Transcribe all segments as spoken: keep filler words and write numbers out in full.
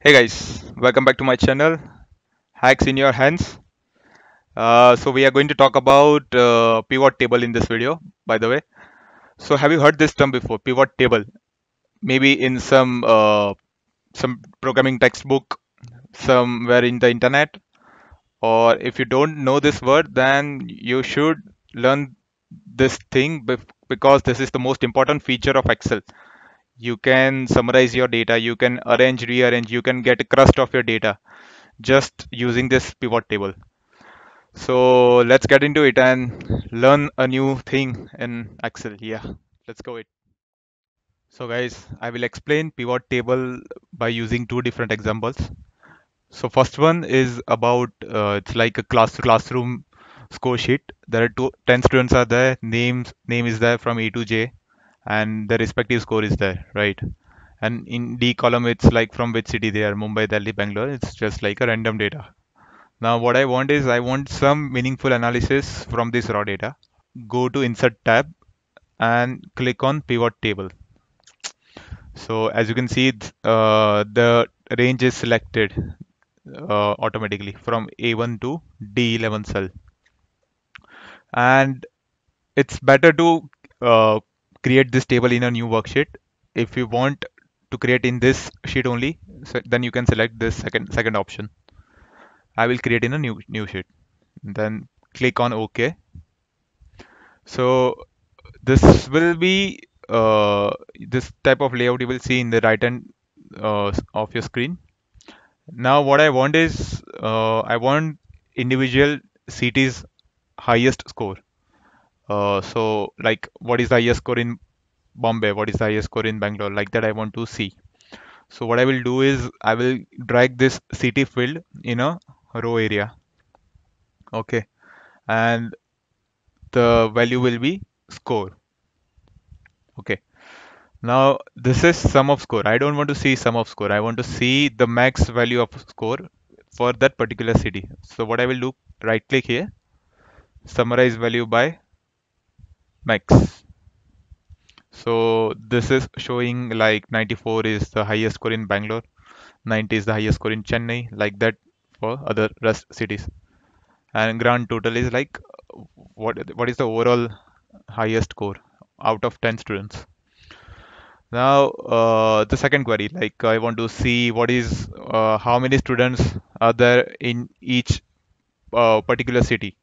Hey guys, welcome back to my channel, Hacks in Your Hands. Uh, so we are going to talk about uh, pivot table in this video, by the way. So have you heard this term before, pivot table? Maybe in some uh, some programming textbook, somewhere in the internet, or if you don't know this word, then you should learn this thing bef- because this is the most important feature of Excel. You can summarize your data, you can arrange, rearrange, you can get a crust of your data just using this pivot table. So let's get into it and learn a new thing in Excel. Yeah, let's go it. So guys, I will explain pivot table by using two different examples. So first one is about uh, it's like a classroom score sheet. There are two, ten students are there. Names name is there from A to J, and the respective score is there, right? And in D column, it's like from which city they are, Mumbai, Delhi, Bangalore. It's just like a random data. Now what I want is I want some meaningful analysis from this raw data. Go to Insert tab and click on Pivot Table. So as you can see, th- uh, the range is selected uh, automatically from A one to D eleven cell. And it's better to uh, create this table in a new worksheet. If you want to create in this sheet only, so then you can select this second second option. I will create in a new new sheet. Then click on OK. So this will be uh, this type of layout you will see in the right hand uh, s- of your screen. Now what I want is uh, I want individual cities highest score. Uh, so like what is the highest score in Bombay? What is the highest score in Bangalore? Like that I want to see. So what I will do is I will drag this city field in a row area. Okay. And the value will be score. Okay. Now this is sum of score. I don't want to see sum of score. I want to see the max value of score for that particular city. So what I will do, right click here, summarize value by max. So this is showing like ninety-four is the highest score in Bangalore, ninety is the highest score in Chennai, like that for other rest cities. And grand total is like what what is the overall highest score out of ten students. Now, uh, the second query, like I want to see what is uh, how many students are there in each uh, particular city.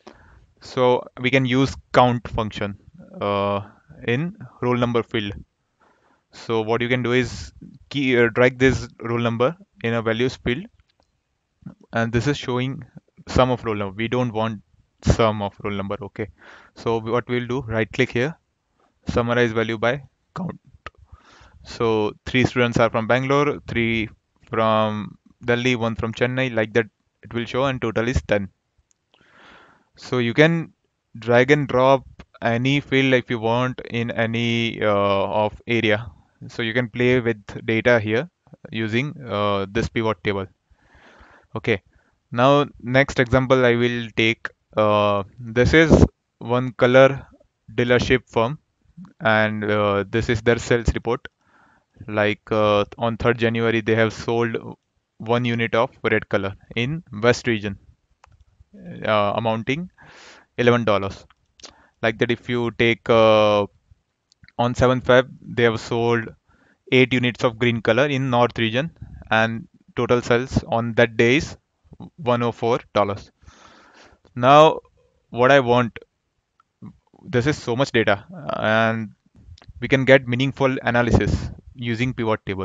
So we can use count function uh, in roll number field. So what you can do is key, uh, drag this roll number in a values field, and this is showing sum of roll number. We don't want sum of roll number. Okay. So what we'll do, right click here, summarize value by count. So three students are from Bangalore, three from Delhi, one from Chennai, like that it will show, and total is ten. So you can drag and drop any field if you want in any uh, of area. So you can play with data here using uh, this pivot table. Okay. Now next example I will take. Uh, this is one color dealership firm, and uh, this is their sales report. Like uh, on third January, they have sold one unit of red color in West region, uh, amounting eleven dollars. Like that, if you take uh, on seventh Feb, they have sold eight units of green color in North region, and total sales on that day is one hundred four dollars. Now, what I want, this is so much data, and we can get meaningful analysis using pivot table.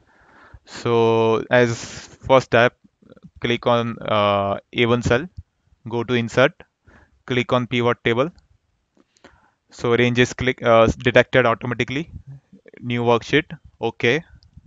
So, as first step, click on uh, A one cell, go to insert, click on pivot table. So range is click uh, detected automatically. New worksheet. Okay.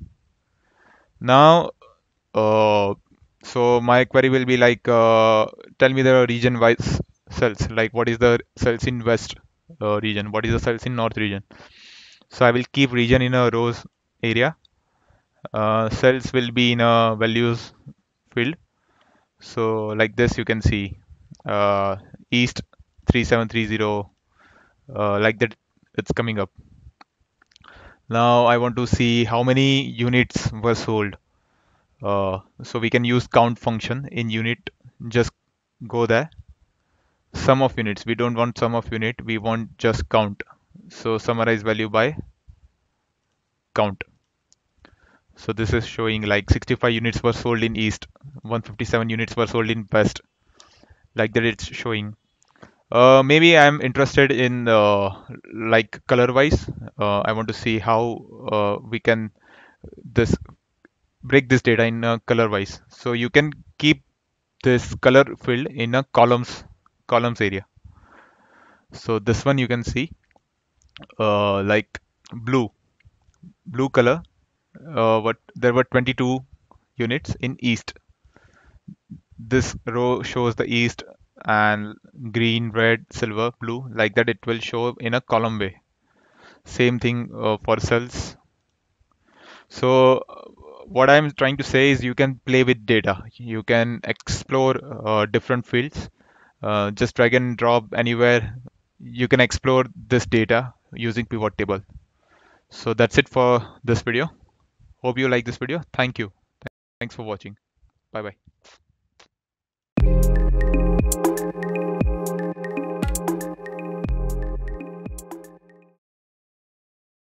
Now, uh, so my query will be like, uh, tell me the region wise cells. Like what is the cells in west uh, region? What is the cells in north region? So I will keep region in a rows area. Uh, cells will be in a values field. So like this, you can see uh, East three seven three zero, uh, like that it's coming up. Now I want to see how many units were sold. Uh, so we can use count function in unit. Just go there. Sum of units. We don't want sum of unit. We want just count. So summarize value by count. So this is showing like sixty-five units were sold in East, one hundred fifty-seven units were sold in West. Like that it's showing. Uh, maybe I'm interested in uh, like color wise. Uh, I want to see how uh, we can this break this data in uh, color wise. So you can keep this color field in a columns columns area. So this one you can see uh, like blue blue color. Uh, what there were twenty-two units in East. This row shows the East, and green, red, silver, blue, like that it will show in a column way. Same thing uh, for cells. So uh, what I'm trying to say is you can play with data. You can explore uh, different fields. Uh, just drag and drop anywhere. You can explore this data using pivot table. So that's it for this video. Hope you like this video. Thank you. Thanks for watching. Bye bye.